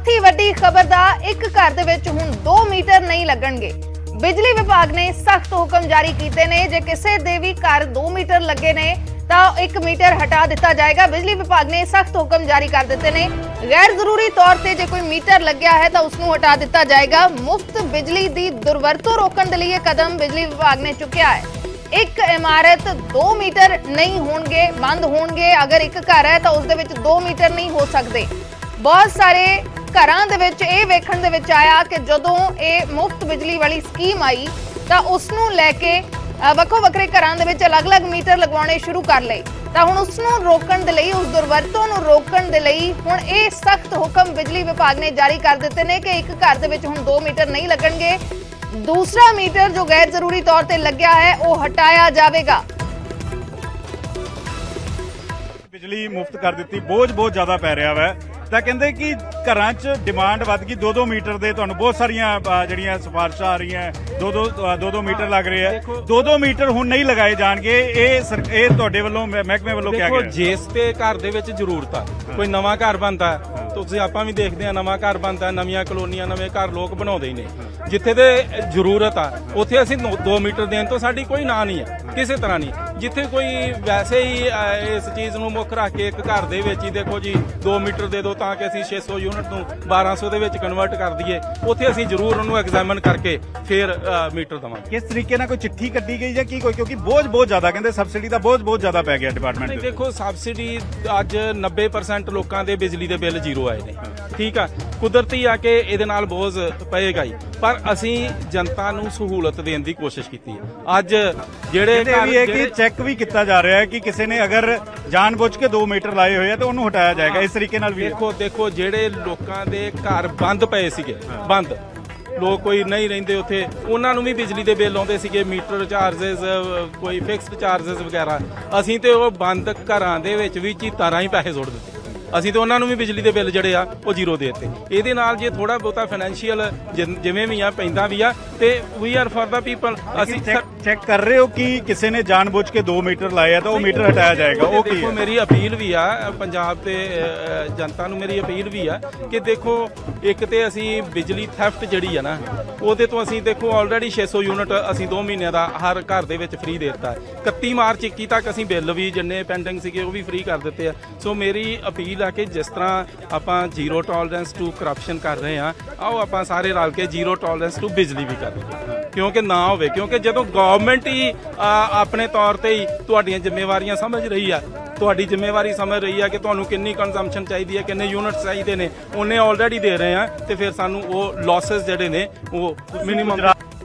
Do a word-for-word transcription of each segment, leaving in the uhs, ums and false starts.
चौथी वड्डी खबर दा एक घर दे विच हुण दो मीटर नहीं लगणगे। बिजली विभाग ने सख्त हुक्म जारी कीते ने, जे किसी दे भी घर दो मीटर लगे ने तो एक मीटर हटा दिता जाएगा। बिजली विभाग ने सख्त हुक्म जारी कर दिते ने। गैर जरूरी तौर पर जो कोई मीटर लग्या है तो उसनू हटा दिता जाएगा। मुफ्त बिजली की दुरवरतों रोकने के लिए कदम बिजली विभाग ने चुकिया है। एक इमारत दो मीटर नहीं होंगे बंद होंगे। अगर एक घर है तो उसदे विच दो मीटर नहीं हो सकते। बहुत सारे घरां दे विच इह वेखण दे विच आया कि जदों इह मुफ्त बिजली वाली स्कीम आई तो उसनू लैके ਵੱਖੋ ਵੱਖਰੇ ਘਰਾਂ ਦੇ ਵਿੱਚ ਅਲੱਗ-ਅਲੱਗ ਮੀਟਰ ਲਗਵਾਉਣੇ ਸ਼ੁਰੂ ਕਰ ਲਏ ਤਾਂ ਹੁਣ ਉਸ ਨੂੰ ਰੋਕਣ ਦੇ ਲਈ, ਉਸ ਦੁਰਵਰਤੋਂ ਨੂੰ ਰੋਕਣ ਦੇ ਲਈ ਹੁਣ ਇਹ ਸਖਤ ਹੁਕਮ ਬਿਜਲੀ ਵਿਭਾਗ ਨੇ ਜਾਰੀ ਕਰ ਦਿੱਤੇ ਨੇ ਕਿ ਇੱਕ ਘਰ ਦੇ ਵਿੱਚ ਹੁਣ ਦੋ ਮੀਟਰ ਨਹੀਂ ਲੱਗਣਗੇ। दूसरा मीटर जो गैर जरूरी तौर पर लग्या है वो हटाया जाएगा। बिजली मुफ्त कर दी, बोझ बहुत ज्यादा पै रहा है ਤਾਂ ਕਹਿੰਦੇ ਕਿ ਘਰਾਂ 'ਚ ਡਿਮਾਂਡ ਵੱਧ ਗਈ। ਦੋ ਦੋ ਮੀਟਰ ਦੇ ਤੁਹਾਨੂੰ ਬਹੁਤ ਸਾਰੀਆਂ ਜਿਹੜੀਆਂ ਸਿਫਾਰਿਸ਼ਾਂ ਆ ਰਹੀਆਂ, ਦੋ ਦੋ ਦੋ ਦੋ ਮੀਟਰ ਲੱਗ ਰਹੇ ਆ। ਦੋ ਦੋ ਮੀਟਰ ਹੁਣ ਨਹੀਂ ਲਗਾਏ ਜਾਣਗੇ। ਇਹ ਇਹ ਤੁਹਾਡੇ ਵੱਲੋਂ ਮਹਿਕਮੇ ਵੱਲੋਂ ਕਿਹਾ ਗਿਆ। ਜਿਸ ਤੇ ਘਰ ਦੇ ਵਿੱਚ ਜ਼ਰੂਰਤ ਆ, ਕੋਈ ਨਵਾਂ ਘਰ ਬਣਦਾ ਤੁਸੀਂ ਆਪਾਂ ਵੀ ਦੇਖਦੇ ਆ, ਨਵਾਂ ਘਰ ਬਣਦਾ, ਨਵੀਆਂ ਕਲੋਨੀਆਂ, ਨਵੇਂ ਘਰ ਲੋਕ ਬਣਾਉਂਦੇ ਹੀ ਨੇ। ਜਿੱਥੇ ਦੇ ਜ਼ਰੂਰਤ ਆ ਉੱਥੇ ਅਸੀਂ ਦੋ ਮੀਟਰ ਦੇਣ ਤੋਂ ਸਾਡੀ ਕੋਈ ਨਾ ਨਹੀਂ ਹੈ, ਕਿਸੇ ਤਰ੍ਹਾਂ ਨਹੀਂ। ਜਿੱਥੇ ਕੋਈ ਵੈਸੇ ਹੀ ਇਸ ਚੀਜ਼ ਨੂੰ ਮੁੱਖ ਰੱਖ ਕੇ ਇੱਕ ਘਰ ਦੇ ਵਿੱਚ ਹੀ ਦੇਖੋ ਜੀ ਦੋ ਮੀਟਰ ਦੇ ਦਿਓ ਤਾਂ ਕਿ ਅਸੀਂ ਛੇ ਸੌ ਯੂਨਿਟ ਨੂੰ ਬਾਰਾਂ ਸੌ ਦੇ ਵਿੱਚ ਕਨਵਰਟ ਕਰ ਦਈਏ, ਉੱਥੇ ਅਸੀਂ ਜ਼ਰੂਰ ਉਹਨੂੰ ਐਗਜ਼ਾਮਨ ਕਰਕੇ ਫਿਰ ਮੀਟਰ ਦੇਵਾਂਗੇ। ਕਿਸ ਤਰੀਕੇ ਨਾਲ ਕੋਈ ਚਿੱਠੀ ਕੱਢੀ ਗਈ ਜਾਂ ਕੀ ਕੋਈ, ਕਿਉਂਕਿ ਬੋਝ ਬਹੁਤ ਜ਼ਿਆਦਾ ਕਹਿੰਦੇ ਸਬਸਿਡੀ ਦਾ ਬੋਝ ਬਹੁਤ ਜ਼ਿਆਦਾ ਪੈ ਗਿਆ ਡਿਪਾਰਟਮੈਂਟ ਨੂੰ। ਦੇਖੋ ਸਬਸਿਡੀ ਅੱਜ ਨੱਬੇ ਪਰਸੈਂਟ ਲੋਕਾਂ ਦੇ ਬਿਜਲੀ ਦੇ ਬਿੱਲ ਜ਼ੀਰੋ ਆਏ ਨੇ, ਠੀਕ ਆ। ਕੁਦਰਤੀ ਆ ਕਿ ਇਹਦੇ ਨਾਲ ਬੋਝ ਪਏਗਾ ਹੀ, ਪਰ ਅਸੀਂ ਜਨਤਾ ਨੂੰ ਸਹੂਲਤ ਦੇਣ ਦੀ ਕੋਸ਼ਿਸ਼ ਕੀਤੀ ਹੈ। ਅੱਜ ਜਿਹੜੇ ਚੈੱਕ ਵੀ ਕੀਤਾ ਜਾ ਰਿਹਾ ਹੈ ਕਿ ਕਿਸੇ ਨੇ ਅਗਰ ਜਾਣਬੁੱਝ ਕੇ ਦੋ ਮੀਟਰ ਲਾਏ ਹੋਏ ਆ ਤਾਂ ਉਹਨੂੰ ਹਟਾਇਆ ਜਾਏਗਾ। ਇਸ ਤਰੀਕੇ ਨਾਲ ਵੀ ਦੇਖੋ ਦੇਖੋ ਜਿਹੜੇ ਲੋਕਾਂ ਦੇ ਘਰ ਬੰਦ ਪਏ ਸੀਗੇ, ਬੰਦ ਲੋਕ ਕੋਈ ਨਹੀਂ ਰਹਿੰਦੇ ਉੱਥੇ, ਉਹਨਾਂ ਨੂੰ ਵੀ ਬਿਜਲੀ ਦੇ ਬਿੱਲ ਆਉਂਦੇ ਸੀਗੇ, ਮੀਟਰ ਚਾਰजेस, ਕੋਈ ਫਿਕਸਡ ਚਾਰजेस ਵਗੈਰਾ। ਅਸੀਂ ਤੇ ਉਹ ਬੰਦ ਘਰਾਂ ਦੇ ਵਿੱਚ ਵੀ ਚੀਤਾਂ ਹੀ ਪੈਸੇ ਸੁੱਟ ਦਿੱਤੇ। ਅਸੀਂ ਤਾਂ ਉਹਨਾਂ ਨੂੰ ਵੀ ਬਿਜਲੀ ਦੇ ਬਿੱਲ ਜਿਹੜੇ ਆ ਉਹ ਜ਼ੀਰੋ ਦੇ ਦਿੱਤੇ। ਇਹਦੇ ਨਾਲ ਜੇ ਥੋੜਾ ਬਹੁਤਾ ਫਾਈਨੈਂਸ਼ੀਅਲ ਜਿਵੇਂ ਵੀ ਆ ਪੈਂਦਾ ਵੀ ਆ ਤੇ we are for the people. ਅਸੀਂ ਚੈੱਕ ਕਰ ਰਹੇ ਹੋ ਕਿ ਕਿਸੇ ਨੇ ਜਾਣਬੁੱਝ ਕੇ ਦੋ ਮੀਟਰ ਲਾਏ ਆ ਤਾਂ ਉਹ ਮੀਟਰ ਹਟਾਇਆ ਜਾਏਗਾ। ਉਹ ਕੀ ਦੇਖੋ ਮੇਰੀ ਅਪੀਲ ਵੀ ਆ ਪੰਜਾਬ ਤੇ ਜਨਤਾ ਨੂੰ, ਮੇਰੀ ਅਪੀਲ ਵੀ ਆ ਕਿ ਦੇਖੋ ਇੱਕ ਤੇ ਅਸੀਂ ਬਿਜਲੀ ਥੈਫਟ ਜਿਹੜੀ ਆ ਨਾ ਉਹਦੇ ਤੋਂ ਅਸੀਂ ਦੇਖੋ ਆਲਰੇਡੀ ਛੇ ਸੌ ਯੂਨਿਟ ਅਸੀਂ ਦੋ ਮਹੀਨਿਆਂ ਦਾ ਹਰ ਘਰ ਦੇ ਵਿੱਚ ਫ੍ਰੀ ਦੇ ਦਿੱਤਾ। ਇਕੱਤੀ ਮਾਰਚ ਇੱਕੀ ਤੱਕ ਅਸੀਂ ਬਿੱਲ ਵੀ ਜਿੰਨੇ ਪੈਂਡਿੰਗ ਸੀਗੇ ਉਹ ਵੀ ਫ੍ਰੀ ਕਰ ਦਿੱਤੇ ਆ। ਸੋ ਮੇਰੀ ਅਪੀਲ ਆ ਕਿ ਜਿਸ ਤਰ੍ਹਾਂ ਆਪਾਂ ਜ਼ੀਰੋ ਟੋਲਰੈਂਸ ਟੂ ਕਰਪਸ਼ਨ ਕਰ ਰਹੇ ਆ, ਆਓ ਆਪਾਂ ਸਾਰੇ ਰਲ ਕੇ ਜ਼ੀਰੋ ਟੋਲਰੈਂਸ ਟੂ ਬਿਜਲੀ ਵੀ ਕਰ ਲਈਏ, ਕਿਉਂਕਿ ਨਾ ਹੋਵੇ। ਕਿਉਂਕਿ ਜਦੋਂ ਗਵਰਨਮੈਂਟ ਹੀ ਆਪਣੇ ਤੌਰ ਤੇ ਹੀ ਤੁਹਾਡੀਆਂ ਜ਼ਿੰਮੇਵਾਰੀਆਂ ਸਮਝ ਰਹੀ ਆ, ਤੁਹਾਡੀ ਜ਼ਿੰਮੇਵਾਰੀ ਸਮਝ ਰਹੀ ਆ ਕਿ ਤੁਹਾਨੂੰ ਕਿੰਨੀ ਕੰਜ਼ੰਪਸ਼ਨ ਚਾਹੀਦੀ ਹੈ, ਕਿੰਨੇ ਯੂਨਿਟਸ ਚਾਹੀਦੇ ਨੇ, ਉਹਨੇ ਆਲਰੇਡੀ ਦੇ ਰਹੇ ਆ, ਤੇ ਫਿਰ ਸਾਨੂੰ ਉਹ ਲਾਸਸ ਜਿਹੜੇ ਨੇ ਉਹ ਮਿਨੀਮਮ।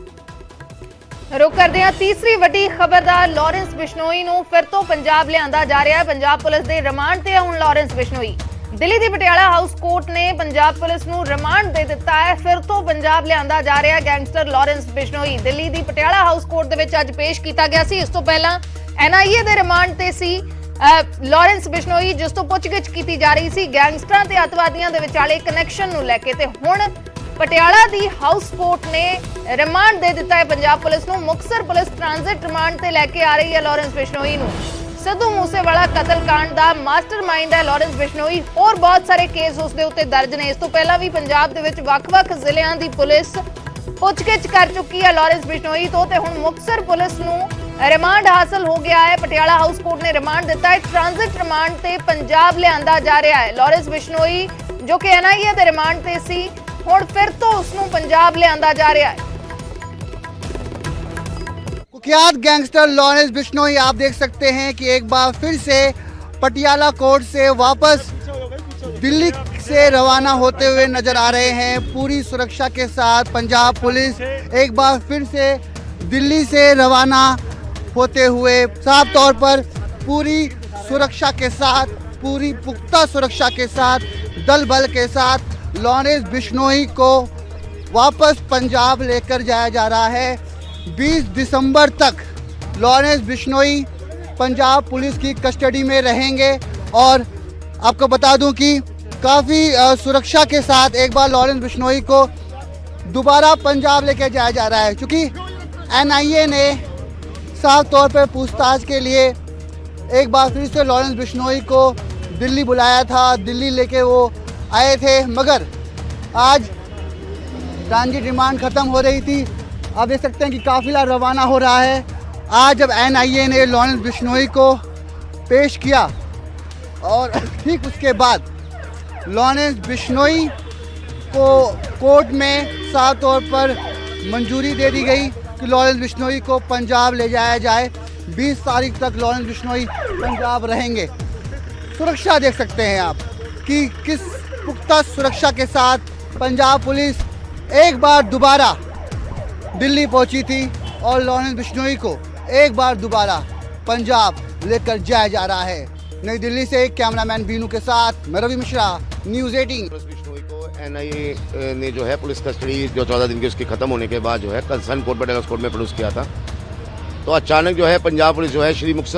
रुख करते हैं तीसरी वड्डी खबर दा। लॉरेंस बिश्नोई नूं फिर तो पंजाब लिआंदा जा रहा है। पंजाब पुलिस दे रिमांड ते है हुण लॉरेंस बिश्नोई। दिल्ली दी पटियाला हाउस कोर्ट ने पंजाब पुलिस नूं रिमांड दे दिता है। फिर तो पंजाब लिआंदा जा रहा है गैंगस्टर लॉरेंस बिश्नोई। दिल्ली दी पटियाला हाउस कोर्ट दे विच अज पेश किया गया सी। इस तो पहला एन आई ए दे रिमांड ते सी लॉरेंस बिश्नोई, जिस तो पुछगिछ की जा रही सी गैंगस्टरां ते अतवादियां दे विचाले कनैक्शन नूं लैके। ते हुण पटियाला दी हाउस कोर्ट ने रिमांड दे दिता है पंजाब पुलिस नूं। मुक्तसर पुलिस ट्रांजिट रिमांड ते लैके आ रही है लॉरेंस बिश्नोई नूं। सिद्धू मूसेवाला कतलकांड दा मास्टरमाइंड है लॉरेंस बिश्नोई। और बहुत सारे केस उसदे उत्ते दर्ज ने। इस तो पहला भी पंजाब दे विच वख-वख जिलियां दी पुलिस पुछगिछ कर चुकी है लॉरेंस बिश्नोई तो। ते हुण मुक्तसर पुलिस नूं रिमांड हासिल हो गया है। पटियाला हाउस कोर्ट ने रिमांड दिता है। ट्रांजिट रिमांड ते पंजाब लिआंदा जा रहा है लॉरेंस बिश्नोई, जो कि एन आई ए दे रिमांड ते सी, हुण फिर तो उसनूं पंजाब लिआंदा जा रहा है। कुख्यात गैंगस्टर लॉरेंस बिश्नोई आप देख सकते हैं कि एक बार फिर से पटियाला कोर्ट से वापस दिल्ली से रवाना होते हुए नजर आ रहे हैं। पूरी सुरक्षा के साथ पंजाब पुलिस एक बार फिर से दिल्ली से रवाना होते हुए साफ तौर पर पूरी सुरक्षा के साथ, पूरी पुख्ता सुरक्षा के साथ, दल बल के साथ लॉरेंस बिश्नोई को वापस पंजाब लेकर जाया जा रहा है। बीस दिसंबर तक लॉरेंस बिश्नोई पंजाब पुलिस की कस्टडी में रहेंगे। और आपको बता दूं कि काफ़ी सुरक्षा के साथ एक बार लॉरेंस बिश्नोई को दोबारा पंजाब लेकर जाया जा रहा है, क्योंकि एन आई ए ने साफ तौर पर पूछताछ के लिए एक बार फिर से लॉरेंस बिश्नोई को दिल्ली बुलाया था। दिल्ली लेके वो आए थे, मगर आज ट्रांजिट रिमांड खत्म हो रही थी। आप देख सकते हैं कि काफिला रवाना हो रहा है। आज जब एन आई ए ने लॉरेंस बिश्नोई को पेश किया और ठीक उसके बाद लॉरेंस बिश्नोई को कोर्ट में साफ तौर पर मंजूरी दे दी गई कि लॉरेंस बिश्नोई को पंजाब ले जाया जाए। बीस तारीख तक लॉरेंस बिश्नोई पंजाब रहेंगे। सुरक्षा देख सकते हैं आप कि किस पुख्ता सुरक्षा के साथ पंजाब पुलिस एक बार दोबारा दिल्ली पहुंची थी और लॉरेंस बिश्नोई को एक बार दोबारा पंजाब लेकर जाया जा रहा है। नई दिल्ली से कैमरामैन बीनू के साथ मैं रवि मिश्रा, न्यूज़ अठारह। बिश्नोई को एन आई ए ने जो है पुलिस कस्टडी जो चौदह दिन की उसकी खत्म होने के बाद जो है कंसर्न कोर्ट पटियाला कोर्ट में प्रोड्यूस किया था। तो अचानक जो है पंजाब पुलिस जो है श्री मुक्तसर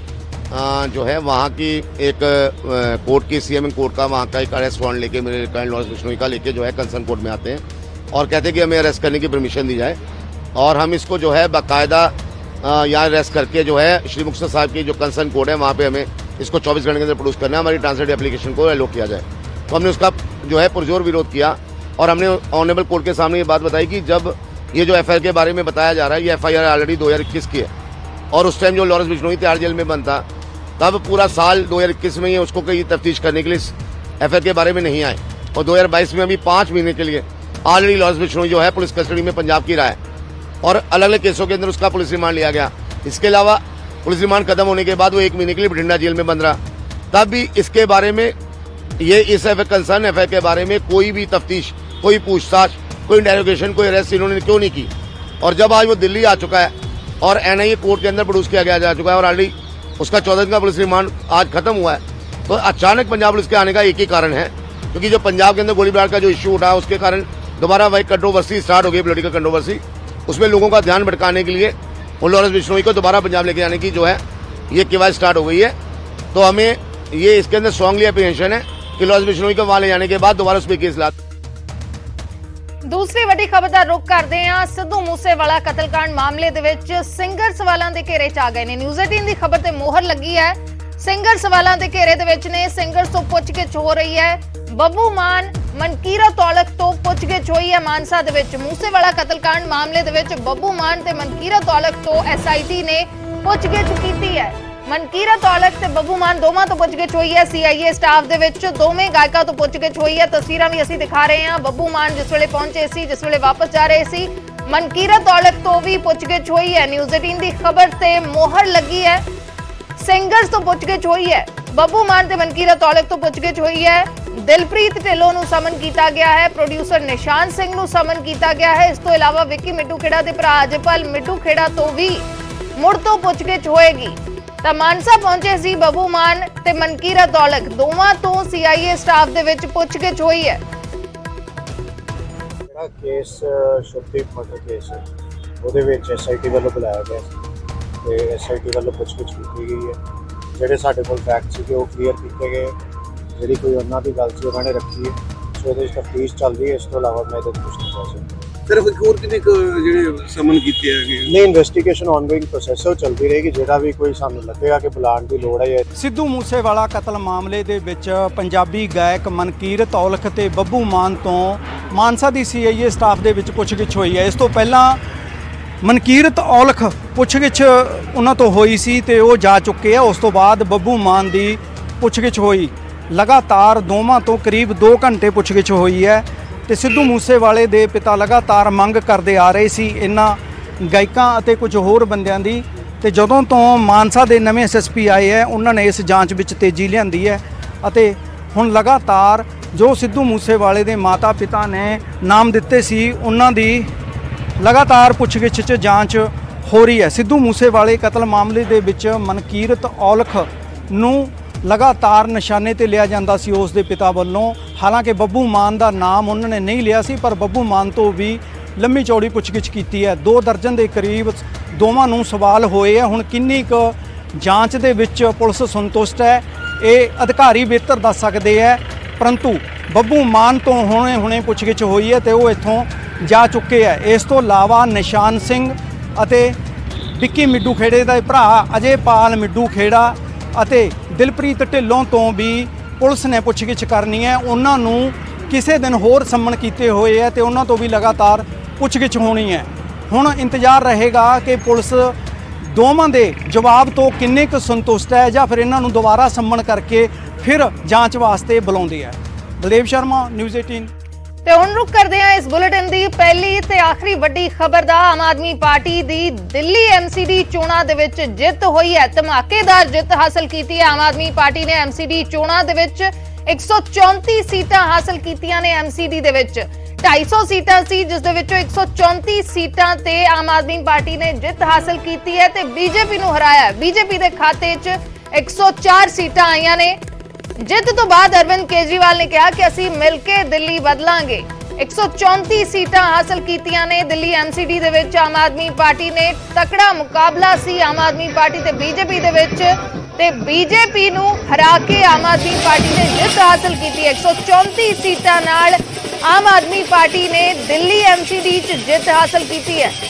साहब जो है वहाँ की एक कोर्ट की सी एम कोर्ट का वहाँ का एक अरेस्ट वारंट लेके मेरे क्लाइंट लॉरेंस बिश्नोई का लेके जो है कंसर्न कोर्ट में आते हैं और कहते हैं कि हमें अरेस्ट करने की परमिशन दी जाए और हम इसको जो है बाकायदा यहाँ अरेस्ट करके जो है श्री मुक्तसर साहब की जो कंसर्न कोर्ट है वहाँ पे हमें इसको चौबीस घंटे के अंदर प्रोड्यूस करना है, हमारी ट्रांसलेट एप्लीकेशन को अलोक किया जाए। तो हमने उसका जो है पुरजोर विरोध किया और हमने ऑनरेबल कोर्ट के सामने ये बात बताई कि जब ये जो एफ आई आर के बारे में बताया जा रहा है, ये एफ आई आर ऑलरेडी दो हज़ार इक्कीस की है और उस टाइम जो लॉरेंस बिश्नोई तिहाड़ जेल में बंद था तब पूरा साल दो हज़ार इक्कीस में ही उसको कई तफ्तीश करने के लिए एफ आई आर के बारे में नहीं आए और दो हज़ार बाईस में अभी पाँच महीने के लिए ऑलरेडी लॉरेंस बिश्नोई जो है पुलिस कस्टडी में पंजाब की रहा है और अलग अलग केसों के अंदर उसका पुलिस रिमांड लिया गया। इसके अलावा पुलिस रिमांड खत्म होने के बाद वो एक महीने के लिए बठिंडा जेल में बंद रहा, तब भी इसके बारे में ये इस कंसर्न एफ आई आर के बारे में कोई भी तफ्तीश, कोई पूछताछ, कोई इंटेरोगेशन, कोई अरेस्ट इन्होंने क्यों नहीं की। और जब आज वो दिल्ली आ चुका है और एन आई ए कोर्ट के अंदर प्रोड्यूस किया गया जा चुका है और ऑलरेडी उसका चौदह दिन का पुलिस रिमांड आज खत्म हुआ है, तो अचानक पंजाब पुलिस के आने का एक ही कारण है क्योंकि जो पंजाब के अंदर गोलीबार का जो इश्यू उठा उसके कारण दोबारा वही कंट्रोवर्सी स्टार्ट हो गई, पॉलिटिकल कंट्रोवर्सी। उसमें लोगों का ध्यान भटकाने के लिए और लॉरेंस बिश्नोई को दोबारा पंजाब लेके जाने की जो है ये केवायद स्टार्ट हो गई है। तो हमें ये इसके अंदर स्ट्रांगली एप्रीहेंशन है कि लॉरेंस बिश्नोई को वहां ले जाने के बाद दोबारा उस पर केस ला। दूसरी ਵੱਡੀ खबर ਦਾ रुख ਕਰਦੇ ਹਾਂ। ਸਿੱਧੂ ਮੂਸੇਵਾਲਾ ਕਤਲकांड ਮਾਮਲੇ ਦੇ ਵਿੱਚ ਸਿੰਗਰ ਸਵਾਲਾਂ ਦੇ ਘੇਰੇ 'ਚ ਆ ਗਏ ਨੇ। ਨਿਊਜ਼ ਅਠਾਰਾਂ ਦੀ ਖਬਰ ਤੇ ਮੋਹਰ ਲੱਗੀ ਹੈ। ਸਿੰਗਰ ਸਵਾਲਾਂ ਦੇ ਘੇਰੇ ਦੇ ਵਿੱਚ ਨੇ। ਸਿੰਗਰ ਤੋਂ ਪੁੱਛਗਿੱਛ ਹੋ ਰਹੀ ਹੈ। ਬੱਬੂ ਮਾਨ ਮਨਕੀਰਤ ਔਲਖ ਤੋਂ ਪੁੱਛਗਿੱਛ ਹੋਈ ਹੈ ਮਾਨਸਾ ਦੇ ਵਿੱਚ। ਮੂਸੇਵਾਲਾ ਕਤਲकांड ਮਾਮਲੇ ਦੇ ਵਿੱਚ ਬੱਬੂ ਮਾਨ ਤੇ ਮਨਕੀਰਤ ਔਲਖ ਤੋਂ ਐਸ ਆਈ ਟੀ ਨੇ ਪੁੱਛਗਿੱਛ ਕੀਤੀ ਹੈ। ਮਨਕੀਰਤ ਔਲਖ ਤੇ ਬੱਬੂ ਮਾਨ ਦੋਵਾਂ ਤੋਂ ਪੁੱਛਗਿੱਛ ਹੋਈ ਹੈ। ਸੀ ਆਈ ਏ ਸਟਾਫ ਦੇ ਵਿੱਚ ਦੋਵੇਂ ਗਾਇਕਾਂ ਤੋਂ ਪੁੱਛਗਿੱਛ ਹੋਈ ਹੈ। ਤਸਵੀਰਾਂ ਵੀ ਅਸੀਂ ਦਿਖਾ ਰਹੇ ਹਾਂ। ਬੱਬੂ ਮਾਨ ਜਿਸ ਵੇਲੇ ਪਹੁੰਚੇ ਸੀ, ਜਿਸ ਵੇਲੇ ਵਾਪਸ ਜਾ ਰਹੇ ਸੀ, ਮਨਕੀਰਤ ਔਲਖ ਤੋਂ ਵੀ ਪੁੱਛਗਿੱਛ ਹੋਈ ਹੈ। ਨਿਊਜ਼ ਅਠਾਰਾਂ ਦੀ ਖਬਰ ਤੇ ਮੋਹਰ ਲੱਗੀ ਹੈ। ਸਿੰਗਰਸ ਤੋਂ ਪੁੱਛਗਿੱਛ ਹੋਈ ਹੈ। ਬੱਬੂ ਮਾਨ ਤੇ ਮਨਕੀਰਤ ਔਲਖ ਤੋਂ ਪੁੱਛਗਿੱਛ ਹੋਈ ਹੈ। ਦਿਲਪ੍ਰੀਤ ਢਿੱਲੋਂ ਨੂੰ ਸਮਨ ਕੀਤਾ ਗਿਆ ਹੈ। ਪ੍ਰੋਡਿਊਸਰ ਨਿਸ਼ਾਨ ਸਿੰਘ ਨੂੰ ਸਮਨ ਕੀਤਾ ਗਿਆ ਹੈ। ਇਸ ਤੋਂ ਇਲਾਵਾ ਵਿੱਕੀ ਮਿੱਡੂ ਖੇੜਾ ਦੇ ਭਰਾ ਅਜਪਾਲ ਮਿੱਡੂ ਖੇੜਾ ਤੋਂ ਵੀ ਮੁੜ ਤੋਂ ਪੁੱਛਗਿੱਛ ਹੋਏਗੀ। ਤਾਂ ਮਾਨਸਾ ਪਹੁੰਚੇ ਸੀ ਬੱਬੂ ਮਾਨ ਤੇ ਮਨਕੀਰਤ ਔਲਖ, ਦੋਵਾਂ ਤੋਂ ਸੀ ਆਈ ਏ ਸਟਾਫ ਦੇ ਵਿੱਚ ਪੁੱਛਗਿੱਛ ਹੋਈ ਹੈ। ਜਿਹੜਾ ਕੇਸ ਸ਼ੁਭਦੀਪ ਮਰਡਰ ਕੇਸ ਹੈ ਉਹਦੇ ਵਿੱਚ ਐਸ ਆਈ ਟੀ ਵੱਲੋਂ ਬੁਲਾਇਆ ਗਿਆ ਤੇ ਐਸ ਆਈ ਟੀ ਵੱਲੋਂ ਪੁੱਛਗਿੱਛ ਕੀਤੀ ਗਈ ਹੈ। ਜਿਹੜੇ ਸਾਡੇ ਕੋਲ ਫੈਕਟ ਸੀਗੇ ਉਹ ਕਲੀਅਰ ਕੀਤੇ ਗਏ। ਜਿਹੜੀ ਕੋਈ ਉਹਨਾਂ ਦੀ ਗੱਲ ਸੀ ਉਹਨਾਂ ਨੇ ਰੱਖੀ ਹੈ, ਸੋ ਉਹਦੇ ਵਿੱਚ ਤਫਤੀਸ਼ ਚੱਲਦੀ ਹੈ। ਇਸ ਤੋਂ ਇਲਾਵਾ ਮੈਂ ਇਹਦੇ ਕੁਝ ਨਹੀਂ ਕਹਿ ਸਕਦਾ। ਸਿਰਫ ਹੋਰ ਕਿੰਨੇ ਜਿਹੜੇ ਸਮਨ ਕੀਤੇ ਹੈਗੇ ਨਹੀਂ, ਇਨਵੈਸਟੀਗੇਸ਼ਨ ਆਨਗੋਇੰਗ ਪ੍ਰੋਸੈਸ ਉਹ ਚੱਲਦੀ ਰਹੇਗੀ। ਜਿਹੜਾ ਵੀ ਕੋਈ ਸਾਨੂੰ ਲੱਗੇਗਾ ਕਿ ਬੁਲਾਉਣ ਦੀ ਲੋੜ ਹੈ। ਸਿੱਧੂ ਮੂਸੇਵਾਲਾ ਕਤਲ ਮਾਮਲੇ ਦੇ ਵਿੱਚ ਪੰਜਾਬੀ ਗਾਇਕ ਮਨਕੀਰਤ ਔਲਖ ਤੇ ਬੱਬੂ ਮਾਨ ਤੋਂ ਮਾਨਸਾ ਦੀ ਸੀ ਆਈ ਏ ਸਟਾਫ ਦੇ ਵਿੱਚ ਪੁੱਛਗਿੱਛ ਹੋਈ ਹੈ। ਇਸ ਤੋਂ ਪਹਿਲਾਂ ਮਨਕੀਰਤ ਔਲਖ ਪੁੱਛਗਿੱਛ ਉਹਨਾਂ ਤੋਂ ਹੋਈ ਸੀ ਤੇ ਉਹ ਜਾ ਚੁੱਕੇ ਆ। ਉਸ ਤੋਂ ਬਾਅਦ ਬੱਬੂ ਮਾਨ ਦੀ ਪੁੱਛਗਿੱਛ ਹੋਈ। ਲਗਾਤਾਰ ਦੋਵਾਂ ਤੋਂ ਕਰੀਬ ਦੋ ਘੰਟੇ ਪੁੱਛਗਿੱਛ ਹੋਈ ਹੈ ਤੇ ਸਿੱਧੂ ਮੂਸੇਵਾਲੇ ਦੇ ਪਿਤਾ ਲਗਾਤਾਰ ਮੰਗ ਕਰਦੇ ਆ ਰਹੇ ਸੀ ਇਹਨਾਂ ਗਾਇਕਾਂ ਅਤੇ ਕੁਝ ਹੋਰ ਬੰਦਿਆਂ ਦੀ। ਤੇ ਜਦੋਂ ਤੋਂ ਮਾਨਸਾ ਦੇ ਨਵੇਂ ਐਸ ਐਸ ਪੀ ਆਏ ਹੈ ਉਹਨਾਂ ਨੇ ਇਸ ਜਾਂਚ ਵਿੱਚ ਤੇਜ਼ੀ ਲਿਆਂਦੀ ਹੈ ਅਤੇ ਹੁਣ ਲਗਾਤਾਰ ਜੋ ਸਿੱਧੂ ਮੂਸੇਵਾਲੇ ਦੇ ਮਾਤਾ ਪਿਤਾ ਨੇ ਨਾਮ ਦਿੱਤੇ ਸੀ ਉਹਨਾਂ ਦੀ ਲਗਾਤਾਰ ਪੁੱਛਗਿੱਛ 'ਚ ਜਾਂਚ ਹੋ ਰਹੀ ਹੈ। ਸਿੱਧੂ ਮੂਸੇਵਾਲੇ ਕਤਲ ਮਾਮਲੇ ਦੇ ਵਿੱਚ ਮਨਕੀਰਤ ਔਲਖ ਨੂੰ ਲਗਾਤਾਰ ਨਿਸ਼ਾਨੇ ਤੇ ਲਿਆ ਜਾਂਦਾ ਸੀ ਉਸ ਦੇ ਪਿਤਾ ਵੱਲੋਂ। ਹਾਲਾਂਕਿ ਬੱਬੂ ਮਾਨ ਦਾ ਨਾਮ ਉਹਨਾਂ ਨੇ ਨਹੀਂ ਲਿਆ ਸੀ, ਪਰ ਬੱਬੂ ਮਾਨ ਤੋਂ ਵੀ ਲੰਮੀ ਚੌੜੀ ਪੁੱਛਗਿੱਛ ਕੀਤੀ ਹੈ। ਦੋ ਦਰਜਨ ਦੇ ਕਰੀਬ ਦੋਵਾਂ ਨੂੰ ਸਵਾਲ ਹੋਏ ਆ। ਹੁਣ ਕਿੰਨੀ ਕੁ ਜਾਂਚ ਦੇ ਵਿੱਚ ਪੁਲਿਸ ਸੰਤੁਸ਼ਟ ਹੈ ਇਹ ਅਧਿਕਾਰੀ ਬਿਹਤਰ ਦੱਸ ਸਕਦੇ ਹੈ, ਪਰੰਤੂ ਬੱਬੂ ਮਾਨ ਤੋਂ ਹੁਣੇ ਹੁਣੇ ਪੁੱਛਗਿੱਛ ਹੋਈ ਹੈ ਤੇ ਉਹ ਇੱਥੋਂ ਜਾ ਚੁੱਕੇ ਹੈ। ਇਸ ਤੋਂ ਇਲਾਵਾ ਨਿਸ਼ਾਨ ਸਿੰਘ ਅਤੇ ਵਿੱਕੀ ਮਿੱਡੂ ਖੇੜੇ ਦਾ ਭਰਾ ਅਜੇਪਾਲ ਮਿੱਡੂ ਖੇੜਾ ਅਤੇ ਦਿਲਪ੍ਰੀਤ ਢਿੱਲੋਂ ਤੋਂ ਵੀ ਪੁਲਿਸ ਨੇ ਪੁੱਛਗਿੱਛ ਕਰਨੀ ਹੈ। ਉਹਨਾਂ ਨੂੰ ਕਿਸੇ ਦਿਨ ਹੋਰ ਸੰਮਣ ਕੀਤੇ ਹੋਏ ਹੈ ਤੇ ਉਹਨਾਂ ਤੋਂ ਵੀ ਲਗਾਤਾਰ ਪੁੱਛਗਿੱਛ ਹੋਣੀ ਹੈ। ਹੁਣ ਇੰਤਜ਼ਾਰ ਰਹੇਗਾ ਕਿ ਪੁਲਿਸ ਦੋਵਾਂ ਦੇ ਜਵਾਬ ਤੋਂ ਕਿੰਨੇ ਕੁ ਸੰਤੁਸ਼ਟ ਹੈ ਜਾਂ ਫਿਰ ਇਹਨਾਂ ਨੂੰ ਦੁਬਾਰਾ ਸੰਮਣ ਕਰਕੇ ਫਿਰ ਜਾਂਚ ਵਾਸਤੇ ਬੁਲਾਉਂਦੇ ਹੈ। ਬਲਦੇਵ ਸ਼ਰਮਾ, ਨਿਊਜ਼ ਅਠਾਰਾਂ। ਤੇ ਹੁਣ ਰੁਕ ਕਰਦੇ ਹਾਂ ਇਸ ਬੁਲੇਟਿਨ ਦੀ ਪਹਿਲੀ ਤੇ ਆਖਰੀ ਵੱਡੀ ਖਬਰ ਦਾ। ਆਮ ਆਦਮੀ ਪਾਰਟੀ ਦੀ ਦਿੱਲੀ ਐਮਸੀਡੀ ਚੋਣਾਂ ਦੇ ਵਿੱਚ ਜਿੱਤ ਹੋਈ ਹੈ, ਧਮਾਕੇਦਾਰ ਜਿੱਤ ਹਾਸਲ ਕੀਤੀ ਹੈ। ਆਮ ਆਦਮੀ ਪਾਰਟੀ ਨੇ ਐਮਸੀਡੀ ਚੋਣਾਂ ਦੇ ਵਿੱਚ ਇੱਕ ਸੌ ਚੌਂਤੀ ਸੀਟਾਂ ਹਾਸਲ ਕੀਤੀਆਂ ਨੇ। ਐਮਸੀਡੀ ਦੇ ਵਿੱਚ ਢਾਈ ਸੌ ਸੀਟਾਂ ਸੀ, ਜਿਸ ਦੇ ਵਿੱਚੋਂ ਇੱਕ ਸੌ ਚੌਂਤੀ ਸੀਟਾਂ ਤੇ ਆਮ ਆਦਮੀ ਪਾਰਟੀ ਨੇ ਜਿੱਤ ਹਾਸਲ ਕੀਤੀ ਹੈ ਤੇ ਬੀਜੇਪੀ ਨੂੰ ਹਰਾਇਆ। ਬੀਜੇਪੀ ਦੇ ਖਾਤੇ 'ਚ ਇੱਕ ਸੌ ਚਾਰ ਸੀਟਾਂ ਆਈਆਂ ਨੇ। ਜਿੱਤ ਤੋਂ ਬਾਅਦ ਅਰਵਿੰਦ ਕੇਜਰੀਵਾਲ ਨੇ ਕਿਹਾ ਕਿ ਅਸੀਂ ਮਿਲ ਕੇ ਦਿੱਲੀ ਬਦਲਾਂਗੇ। ਇੱਕ ਸੌ ਚੌਂਤੀ ਸੀਟਾਂ ਹਾਸਲ ਕੀਤੀਆਂ ਨੇ ਦਿੱਲੀ ਐਮਸੀਡੀ ਦੇ ਵਿੱਚ। ਆਮ ਆਦਮੀ ਪਾਰਟੀ ਨੇ ਤਕੜਾ ਮੁਕਾਬਲਾ ਸੀ ਆਮ ਆਦਮੀ ਪਾਰਟੀ ਤੇ ਬੀਜੇਪੀ ਦੇ ਵਿੱਚ, ਤੇ ਬੀਜੇਪੀ ਨੂੰ ਹਰਾ ਕੇ ਆਮ ਆਦਮੀ ਪਾਰਟੀ ਨੇ ਜਿੱਤ ਹਾਸਲ ਕੀਤੀ। ਇੱਕ ਸੌ ਚੌਂਤੀ ਸੀਟਾਂ ਨਾਲ ਆਮ ਆਦਮੀ ਪਾਰਟੀ ਨੇ ਦਿੱਲੀ ਐਮਸੀਡੀ 'ਚ ਜਿੱਤ ਹਾਸਲ ਕੀਤੀ ਹੈ।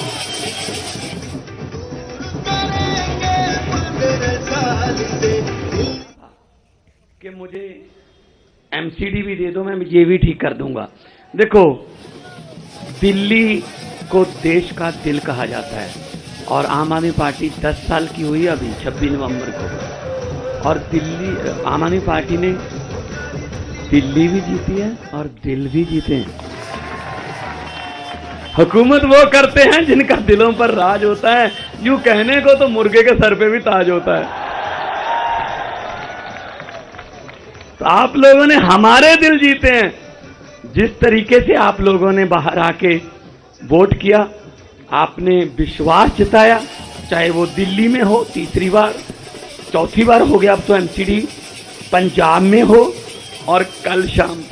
कि मुझे एमसीडी भी दे दो, मैं ये भी ठीक कर दूंगा। देखो, दिल्ली को देश का दिल कहा जाता है और आम आदमी पार्टी दस साल की हुई अभी छब्बीस नवंबर को, और दिल्ली आम आदमी पार्टी ने दिल्ली भी जीती है और दिल भी जीते हैं। हुकूमत वो करते हैं जिनका दिलों पर राज होता है। यूं कहने को तो मुर्गे के सर पे भी ताज होता है। तो आप लोगों ने हमारे दिल जीते हैं। जिस तरीके से आप लोगों ने बाहर आके वोट किया, आपने विश्वास जताया, चाहे वो दिल्ली में हो तीसरी बार, चौथी बार हो गया अब तो एमसीडी पंजाब में हो, और कल शाम